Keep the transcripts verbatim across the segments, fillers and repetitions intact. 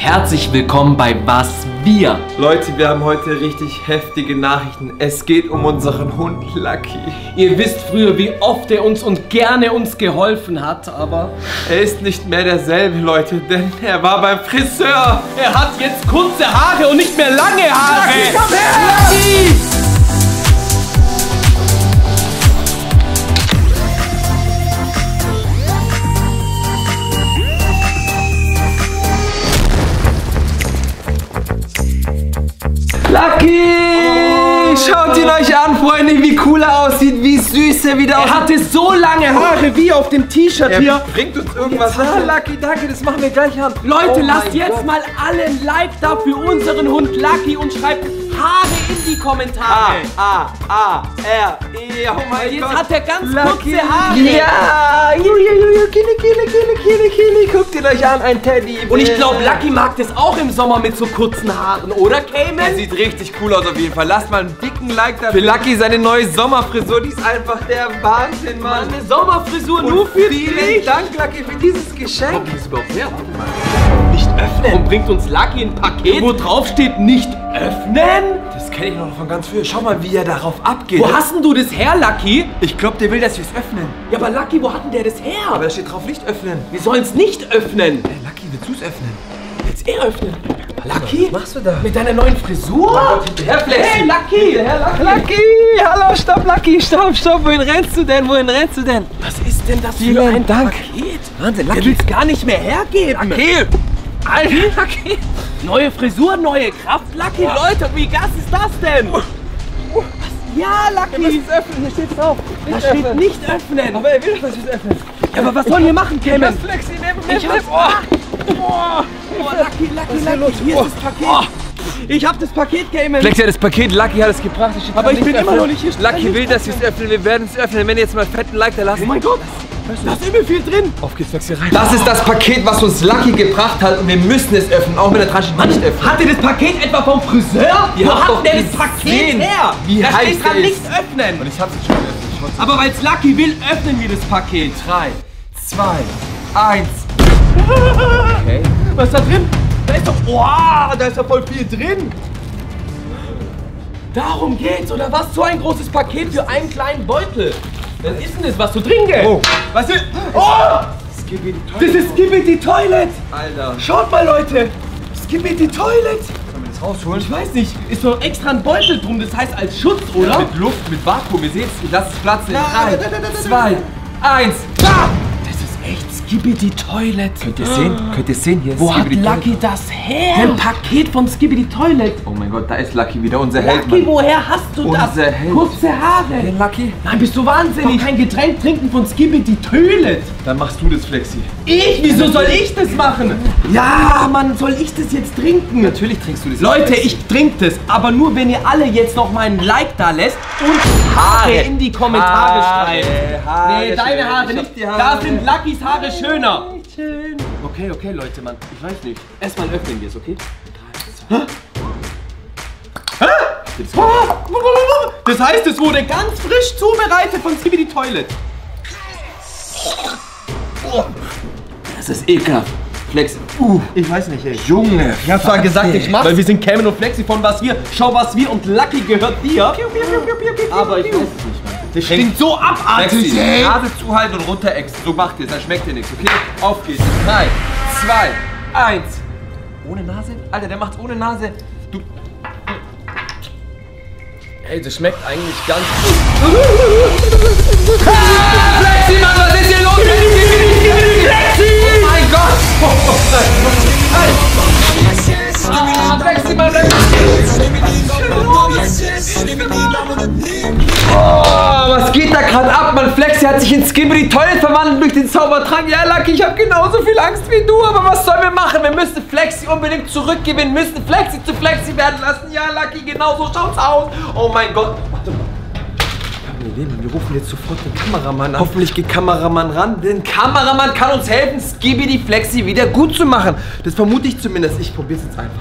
Herzlich willkommen bei Was Wir. Leute, wir haben heute richtig heftige Nachrichten. Es geht um unseren Hund Lucky. Ihr wisst früher, wie oft er uns und gerne uns geholfen hat, aber er ist nicht mehr derselbe, Leute, denn er war beim Friseur. Er hat jetzt kurze Haare und nicht mehr lange Haare. Lucky, komm her! Lucky! Lucky! Oh. Schaut ihn euch an, Freunde, wie cool er aussieht, wie süß er wieder aussieht. Er hatte so lange Haare wie auf dem T-Shirt hier. Bringt uns irgendwas an. Lucky, danke, das machen wir gleich an. Leute, oh lasst jetzt Gott. mal alle ein Like da für unseren Hund Lucky und schreibt Haare in die Kommentare. A, A, A, R, E, oh mein Jetzt Gott. hat er ganz Lucky. kurze Haare. Ja, Juju, Kili, Kili, Kili, Kili, Kili. Guckt ihn euch an, ein Teddy. Und ich glaube, Lucky mag das auch im Sommer mit so kurzen Haaren, oder, Cayman? Er sieht richtig cool aus auf jeden Fall. Lasst mal einen dicken Like da für Lucky, seine neue Sommerfrisur. Die ist einfach der Wahnsinn, Mann. Eine Sommerfrisur Und nur für vielen dich. Dank, Lucky, für dieses Geschenk. Kommt das überhaupt her? Warte mal. Nicht öffnen. Und bringt uns Lucky ein Paket, wo drauf steht, nicht öffnen? Das kenne ich noch von ganz früher. Schau mal, wie er darauf abgeht. Wo hast denn du das her, Lucky? Ich glaube, der will, dass wir es öffnen. Ja, aber Lucky, wo hat denn der das her? Aber da steht drauf, nicht öffnen. Wir sollen es nicht öffnen. Hey, Lucky, willst du es öffnen? Willst er öffnen? Lucky? Was machst du da? Mit deiner neuen Frisur? Oh Gott, hinterher, Flexi. Hey, Lucky! Hinterher, Lucky. Lucky! Hallo, stopp, Lucky, stopp, stopp. Wohin rennst du denn? Wohin rennst du denn? Was ist denn das Vielen für ein Dank. Paket? Wahnsinn, Der Lucky. will es gar nicht mehr hergeben. Lucky! Alter, Lucky! Neue Frisur, neue Kraft, Lucky! Leute, wie gas ist das denn? Was? Ja, Lucky! Wir müssen es öffnen, hier steht drauf. Da steht nicht öffnen! Aber er will doch, dass wir es öffnen. Ja, aber was sollen wir machen, Cayman? Das Flexi, neben mir. Ich hab's. Oh, oh, Lucky, Lucky, ist hier Lucky! los? Hier Oh. ist das Paket! Ich hab das Paket, Cayman! Flexi hat das Paket, Lucky hat es gebracht. Ich Aber ich bin immer noch nicht hier. Lucky will, dass wir es öffnen. Wir werden es öffnen. Wenn ihr jetzt mal fetten Like da lasst. Oh mein Gott! Da ist übel viel drin! Auf geht's, Flexi, rein. Das ist das Paket, was uns Lucky gebracht hat und wir müssen es öffnen, auch wenn der Tasche nicht öffnen. Hat ihr das Paket etwa vom Friseur? Ihr Wo habt hat doch der das gesehen, Paket her? wie da heiß steht dran, der nicht ist. öffnen! Und ich hab's jetzt schon geöffnet. Aber weil's Lucky will, öffnen wir das Paket. drei, zwei, eins. Okay. Was ist da drin? Da ist doch... Wow, da ist ja voll viel drin. Darum geht's, oder was? So ein großes Paket für einen kleinen Beutel. Was ist denn das, was du drin gehst? Oh. Was ist... Oh! Das ist Skibidi Toilet! Alter. Schaut mal, Leute! Skibidi Toilet! Sollen wir das rausholen? Ich weiß nicht, ist doch extra ein Beutel drum, das heißt als Schutz, oder? Mit Luft, mit Vakuum. Ihr seht's, ich lasse es platzen. In Na, drei, da, da, da, da, zwei, eins. Da! Das ist echt Skibidi Toilet. Könnt ihr sehen? Könnt ihr sehen? Hier ist Wo hat Skibidi Lucky Toilet. das her? Ein Paket von Skibidi Toilet. Oh mein Gott, da ist Lucky wieder, unser Held, Lucky, Mann. woher hast du das? Unser Held. Kurze Haare. Hey, Lucky. Nein, bist du wahnsinnig? Kein Getränk trinken von Skibidi Toilet. Dann machst du das, Flexi. Ich? Wieso soll ich das machen? Ja, Mann, soll ich das jetzt trinken? Natürlich trinkst du das. Leute, Flexi. ich trinke das, aber nur wenn ihr alle jetzt noch mal ein Like da lässt und Haare in die Kommentare Haare, schreibt. Haare Nee, deine schön. Haare Ich hab nicht. die Haare. Da sind Luckys Haare schöner. Schön. Okay, okay, Leute, Mann. Ich weiß nicht. Erstmal öffnen wir es, okay? Das heißt, es wurde ganz frisch zubereitet von Skibidi Toilet. Das ist ekelhaft. Flexi. Uh, Ich weiß nicht, ey. Junge. Ich hab zwar gesagt, ich mach's, weil wir sind Cayman und Flexi von Was Wir. Schau, Was Wir und Lucky gehört dir. Aber ich weiß es nicht, Mann. Das stinkt so abartig, Flexi, ey. Nase zuhalten und runterexen. So macht ihr es, dann schmeckt ihr nichts, okay? Auf geht's. drei, zwei, eins. Ohne Nase? Alter, der macht's ohne Nase. Du. Ey, das schmeckt eigentlich ganz... Flexi, Mann, was ist hier los? Flexi! Oh mein Gott! Ah, Flexi, Mann, Oh, was geht da gerade ab, Mann? Flexi hat sich in Skibidi Toilet verwandelt durch den Zaubertrank. Ja, Lucky, ich habe genauso viel Angst wie du, aber was sollen wir machen? Wir müssen Flexi unbedingt zurückgewinnen, müssen Flexi zu Flexi werden lassen. Ja, Lucky, genau so schaut's aus. Oh mein Gott. Warte mal. Wir rufen jetzt sofort den Kameramann an. Hoffentlich geht Kameramann ran. Den Kameramann kann uns helfen, Skibidi Flexi wieder gut zu machen. Das vermute ich zumindest. Ich probiere es jetzt einfach.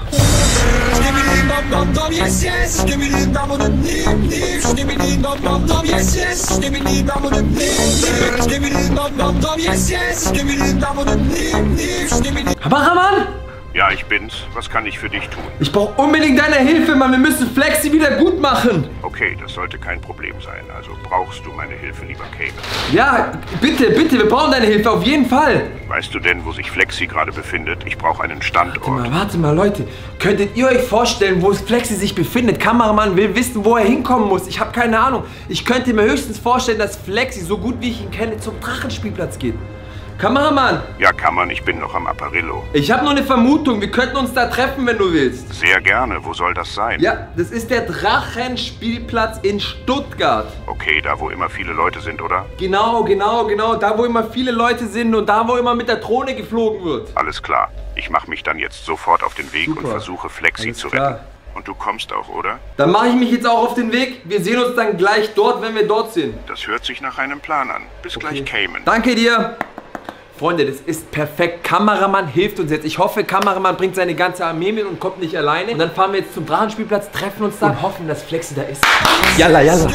Kameramann! Ja, ich bin's. Was kann ich für dich tun? Ich brauche unbedingt deine Hilfe, Mann. Wir müssen Flexi wieder gut machen. Okay, das sollte kein Problem sein. Also brauchst du meine Hilfe, lieber Cayman? Ja, bitte, bitte, wir brauchen deine Hilfe, auf jeden Fall. Weißt du denn, wo sich Flexi gerade befindet? Ich brauche einen Standort. Warte mal, warte mal, Leute. Könntet ihr euch vorstellen, wo Flexi sich befindet? Kameramann will wissen, wo er hinkommen muss. Ich habe keine Ahnung. Ich könnte mir höchstens vorstellen, dass Flexi, so gut wie ich ihn kenne, zum Drachenspielplatz geht. Kameramann! Ja, kann man. Ich bin noch am Apparillo. Ich habe nur eine Vermutung. Wir könnten uns da treffen, wenn du willst. Sehr gerne. Wo soll das sein? Ja, das ist der Drachenspielplatz in Stuttgart. Okay, da wo immer viele Leute sind, oder? Genau, genau, genau. Da, wo immer viele Leute sind und da, wo immer mit der Drohne geflogen wird. Alles klar. Ich mache mich dann jetzt sofort auf den Weg Super. und versuche Flexi Alles zu klar. retten. Und du kommst auch, oder? Dann mache ich mich jetzt auch auf den Weg. Wir sehen uns dann gleich dort, wenn wir dort sind. Das hört sich nach einem Plan an. Bis Okay. gleich, Cayman. Danke dir. Freunde, das ist perfekt. Kameramann hilft uns jetzt. Ich hoffe, Kameramann bringt seine ganze Armee mit und kommt nicht alleine. Und dann fahren wir jetzt zum Drachenspielplatz, treffen uns da und hoffen, dass Flexi da ist. Yalla, yalla.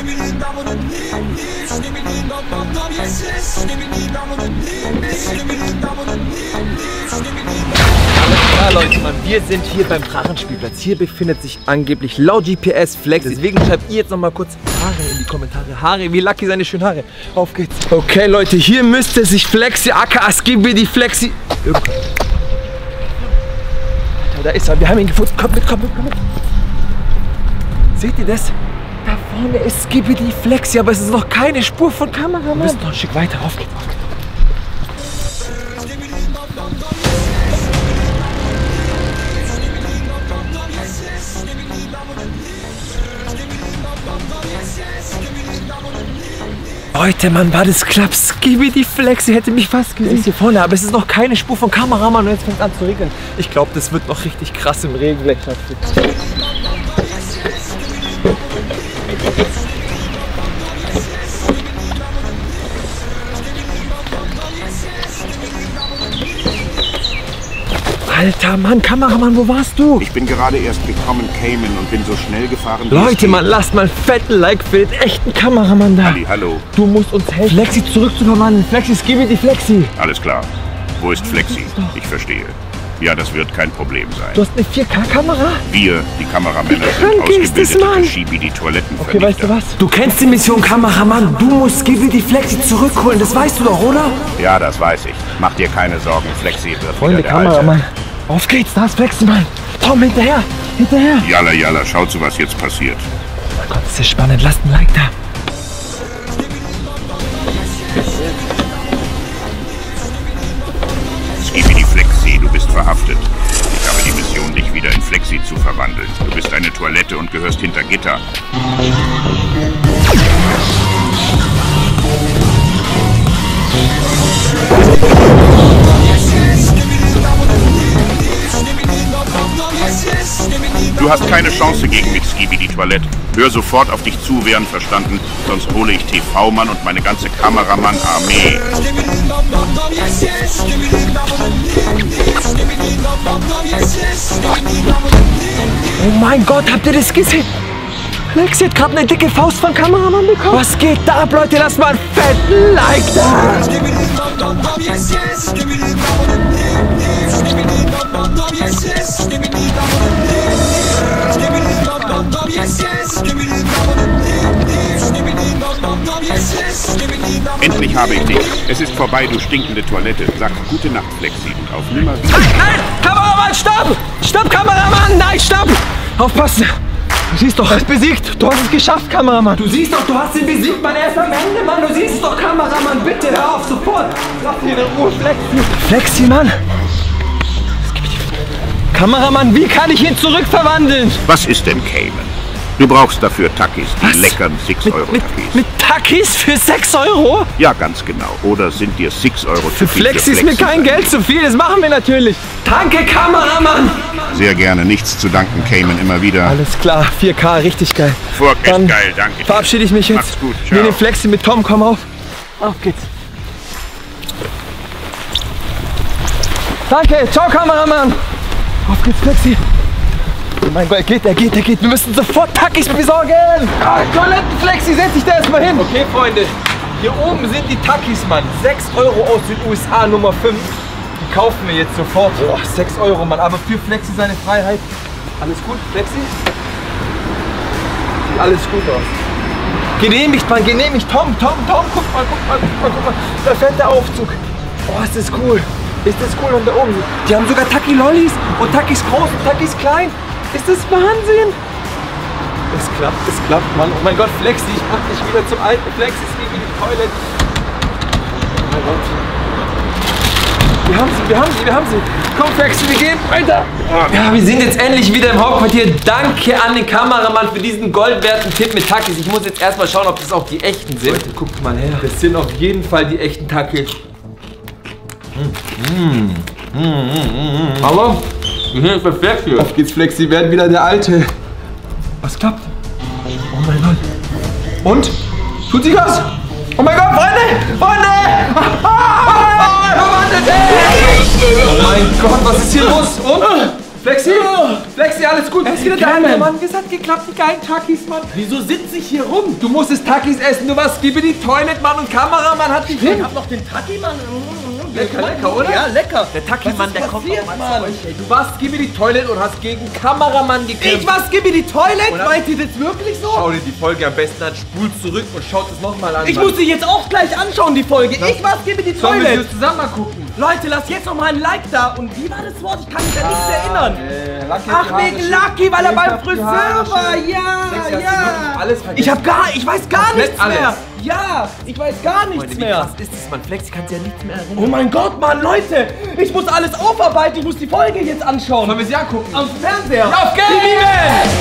Ja, Leute, Mann, wir sind hier beim Drachenspielplatz. Hier befindet sich angeblich laut G P S Flexi. Deswegen schreibt ihr jetzt noch mal kurz Haare in die Kommentare. Haare, wie Lucky seine schönen Haare. Auf geht's. Okay, Leute, hier müsste sich Flexi, aka Skibidi Flexi. Alter, da ist er. Wir haben ihn gefunden. Komm mit, komm mit, komm mit. Seht ihr das? Da vorne ist Skibidi Flexi, aber es ist noch keine Spur von Kameramann. Wir müssen noch ein Stück weiter. Auf geht's, auf geht's. Leute, Mann, war das knapp. Skibidi Flexi hätte mich fast gesehen. Ist hier vorne, aber es ist noch keine Spur von Kameramann und jetzt fängt es an zu regnen. Ich glaube, das wird noch richtig krass im Regen gleich stattfinden. Alter, Mann, Kameramann, wo warst du? Ich bin gerade erst gekommen, Cayman, und bin so schnell gefahren. wie es Leute, geht. Mann, lasst mal einen fetten Like für den echten Kameramann da. Ali, hallo. Du musst uns helfen, Flexi zurückzuverwandeln. Flexi, Skibidi Flexi. Alles klar. Wo ist Flexi? Ich verstehe. Ja, das wird kein Problem sein. Du hast eine vier K Kamera? Wir, die Kameramänner, Wie sind krank ist das, ausgebildete Mann? Schibi-die-Toilettenvernichter. Okay, weißt du was? Du kennst die Mission Kameramann. Du musst Skibidi Flexi zurückholen. Das weißt du doch, oder? Ja, das weiß ich. Mach dir keine Sorgen, Flexi wird Freunde, wieder der Kameramann. Auf geht's, da ist Flexi, Mann. Tom, hinterher. Hinterher. Alte. Jalla, jalla, schau zu, was jetzt passiert. Oh mein Gott, das ist spannend. Lasst ein Like da. Skibidi Flexi, du bist verhaftet. Ich habe die Mission, dich wieder in Flexi zu verwandeln. Du bist eine Toilette und gehörst hinter Gitter. Du hast keine Chance gegen mich, Skibidi Toilette. Hör sofort auf dich zu, wären verstanden, sonst hole ich T V-Mann und meine ganze Kameramann-Armee. Oh mein Gott, habt ihr das gesehen? Flexi hat gerade eine dicke Faust von Kameramann bekommen. Was geht da ab, Leute? Lasst mal einen fetten Like da. Endlich habe ich dich. Es ist vorbei, du stinkende Toilette. Sag gute Nacht, Flexi, und auf Nimmerwiedersehen. Nein, nein, Kameramann, stopp! Stopp, Kameramann, nein, stopp! Aufpassen! Du siehst doch, er ist besiegt. Du hast es geschafft, Kameramann. Du siehst doch, du hast ihn besiegt, Mann. Er ist am Ende, Mann. Du siehst doch, Kameramann. Bitte, hör auf, sofort. Lass ihn in Ruhe, Flexi. Flexi, Mann. Kameramann, wie kann ich ihn zurückverwandeln? Was ist denn Cayman? Du brauchst dafür Takis, die Was? leckeren sechs Euro Mit, Takis. mit Takis für sechs Euro? Ja, ganz genau. Oder sind dir sechs Euro Für zu viel? Flexi ist mir kein Geld zu viel. Das machen wir natürlich. Danke, Kameramann. Sehr gerne. Nichts zu danken, Cayman, immer wieder. Alles klar, vier K, richtig geil. Vork ist Dann geil, danke dir. verabschiede ich mich jetzt. Mach's gut, Wir ciao. nehmen Flexi mit Tom, komm auf. Auf geht's. Danke, ciao Kameramann. Auf geht's, Flexi. Oh mein Gott, er geht, er geht, er geht. Wir müssen sofort Takis besorgen. Ah, Toilettenflexi, setz dich da erstmal hin. Okay, Freunde, hier oben sind die Takis, Mann. sechs Euro aus den U S A, Nummer fünf. kaufen wir jetzt sofort. Boah, sechs Euro, Mann. Aber für Flexi seine Freiheit. Alles gut, Flexi? Sieht alles gut aus. Genehmigt, Mann, genehmigt. Tom, Tom, Tom, guck mal, guck mal, guck mal, guck mal. Da fährt der Aufzug. Boah, ist das cool. Ist das cool und da oben. Die haben sogar Taki-Lollis und Takis groß und Takis klein. Ist das Wahnsinn? Es klappt, es klappt, Mann. Oh mein Gott, Flexi, ich mach dich wieder zum alten Flexi. Es geht in die Toilette. Oh mein Gott. Wir haben sie, wir haben sie, wir haben sie. Komm, Flexi, wir gehen weiter. Ja, wir sind jetzt endlich wieder im Hauptquartier. Danke an den Kameramann für diesen goldwerten Tipp mit Takis. Ich muss jetzt erstmal schauen, ob das auch die echten sind. Leute, guckt mal her. Das sind auf jeden Fall die echten Takis. Mm. Mm, mm, mm, mm. Aber wir sind jetzt bei Flexi. Auf geht's, Flexi, werden wieder der Alte. Was klappt? Oh mein Gott. Und? Tut sie was? Oh mein Gott, Freunde! Freunde! Oh mein Gott, was ist hier los? Und? Flexi? Flexi, alles gut? Er ist wieder da, Mann. Es hat geklappt, die geilen Takis, Mann. Wieso sitze ich hier rum? Du musstest Takis essen, du warst wie die Toilet, Mann, und Kameramann hat dich. Ich hab noch den Taki-Mann. Lecker, lecker, oder? Ja, lecker. Der Taki-Mann, der kommt passiert, noch Mann? mal zu euch, ey. Du warst Skibidi Toilet und hast gegen Kameramann gekämpft. Ich war Skibidi Toilet? Meint ihr das wirklich so? Schau dir die Folge am besten an, spult zurück und schaut es nochmal an. Ich muss sie jetzt auch gleich anschauen, die Folge. Ich war Skibidi Sollen wir Toilet. das zusammen mal gucken? Leute, lasst jetzt noch mal ein Like da. Und wie war das Wort? Ich kann mich an nichts erinnern. Äh, Lucky Ach, wegen Lucky, weil er beim Friseur war. Ja, ja. Alles vergessen. Ich hab gar, ich weiß gar Komplett nichts mehr. alles. Ja, ich weiß gar nichts Freunde, wie mehr. krass ist das, Mann? Flexi kann sich ja nichts mehr erinnern. Oh mein Gott, Mann, Leute. Ich muss alles aufarbeiten. Ich muss die Folge jetzt anschauen. Sollen wir sie angucken? Am Fernseher. Auf geht's!